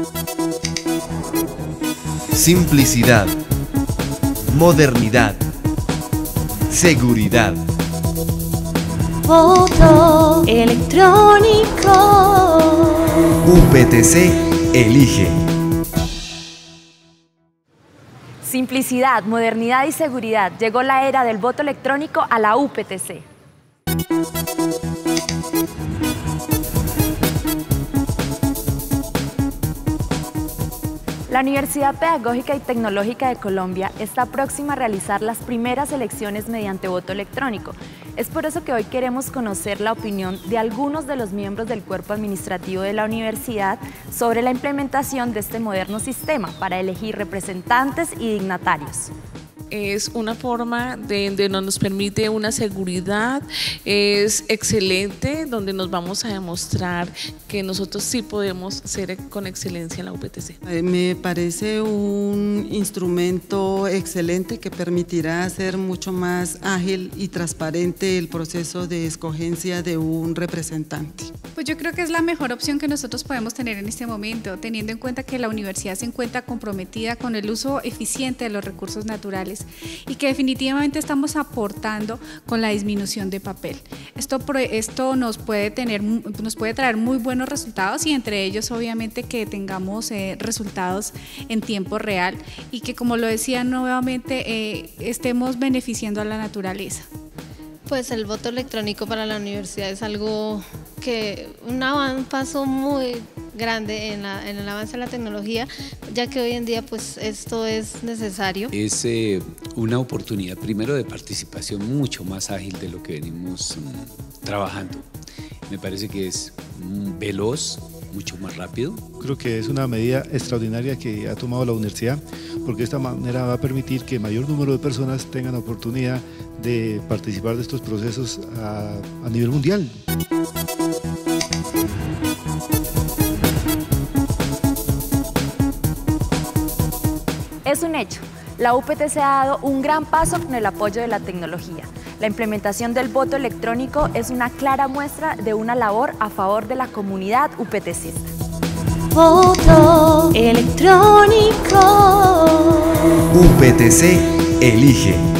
Simplicidad, modernidad, seguridad. Voto electrónico. UPTC elige. Simplicidad, modernidad y seguridad. Llegó la era del voto electrónico a la UPTC. La Universidad Pedagógica y Tecnológica de Colombia está próxima a realizar las primeras elecciones mediante voto electrónico. Es por eso que hoy queremos conocer la opinión de algunos de los miembros del cuerpo administrativo de la universidad sobre la implementación de este moderno sistema para elegir representantes y dignatarios. Es una forma donde nos permite una seguridad, es excelente, donde nos vamos a demostrar que nosotros sí podemos ser con excelencia en la UPTC. Me parece un instrumento excelente que permitirá hacer mucho más ágil y transparente el proceso de escogencia de un representante. Pues yo creo que es la mejor opción que nosotros podemos tener en este momento, teniendo en cuenta que la universidad se encuentra comprometida con el uso eficiente de los recursos naturales y que definitivamente estamos aportando con la disminución de papel. Esto nos puede traer muy buenos resultados y entre ellos obviamente que tengamos resultados en tiempo real y que, como lo decía nuevamente, estemos beneficiando a la naturaleza. Pues el voto electrónico para la universidad es algo un paso muy grande en el avance de la tecnología, ya que hoy en día pues esto es necesario. Es una oportunidad primero de participación mucho más ágil de lo que venimos trabajando. Me parece que es veloz, mucho más rápido. Creo que es una medida extraordinaria que ha tomado la universidad, porque de esta manera va a permitir que mayor número de personas tengan la oportunidad de participar de estos procesos a nivel mundial. Es un hecho, la UPTC ha dado un gran paso con el apoyo de la tecnología. La implementación del voto electrónico es una clara muestra de una labor a favor de la comunidad UPTCista. Voto electrónico. UPTC elige.